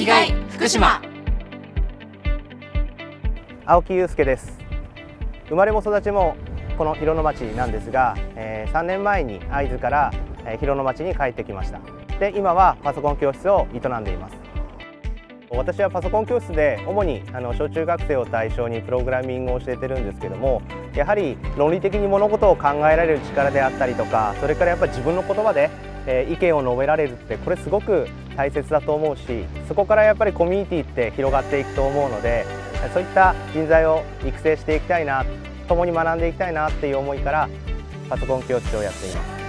きがい福島。 青木祐介です。生まれも育ちもこの広野町なんですが、3年前に会津から広野町に帰ってきました。で、今はパソコン教室を営んでいます。私はパソコン教室で主に小中学生を対象にプログラミングを教えてるんですけども、やはり論理的に物事を考えられる力であったりとか、それからやっぱり自分の言葉で意見を述べられるってこれすごく大切だと思うし、そこからやっぱりコミュニティって広がっていくと思うので、そういった人材を育成していきたいな、共に学んでいきたいなっていう思いからパソコン教室をやっています。